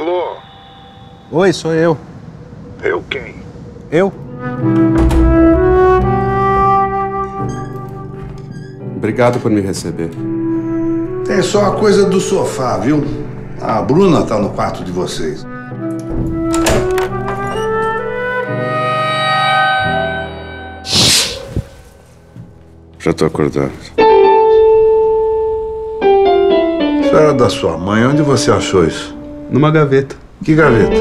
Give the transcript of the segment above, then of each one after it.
Alô? Oi, sou eu. Eu quem? Eu? Obrigado por me receber. Tem só a coisa do sofá, viu? A Bruna tá no quarto de vocês. Já tô acordado. Isso era da sua mãe. Onde você achou isso? Numa gaveta. Que gaveta?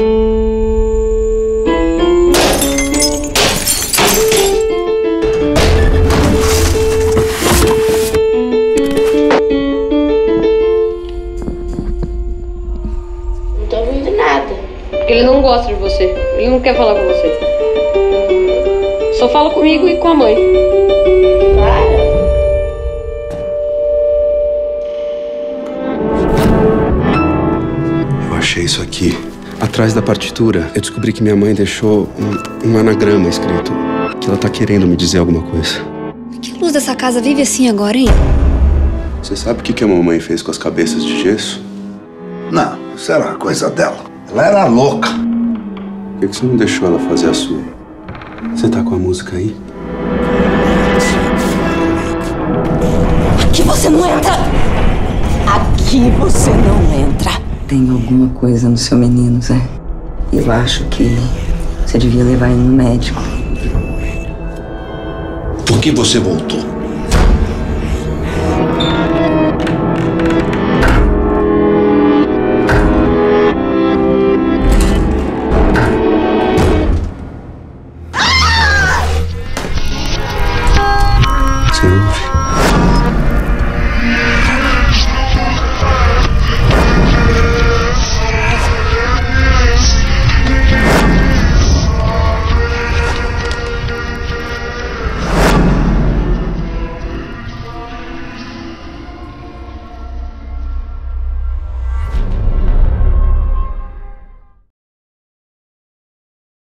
Não tô ouvindo nada. Porque ele não gosta de você. Ele não quer falar com você. Só fala comigo e com a mãe. Para. Eu achei isso aqui. Atrás da partitura, eu descobri que minha mãe deixou um anagrama escrito. Que ela tá querendo me dizer alguma coisa. Que luz dessa casa vive assim agora, hein? Você sabe o que a mamãe fez com as cabeças de gesso? Não, isso era coisa dela. Ela era louca. Por que você não deixou ela fazer a sua? Você tá com a música aí? Aqui você não entra! Aqui você não entra! Tem alguma coisa no seu menino, Zé. Eu acho que você devia levar ele no médico. Por que você voltou?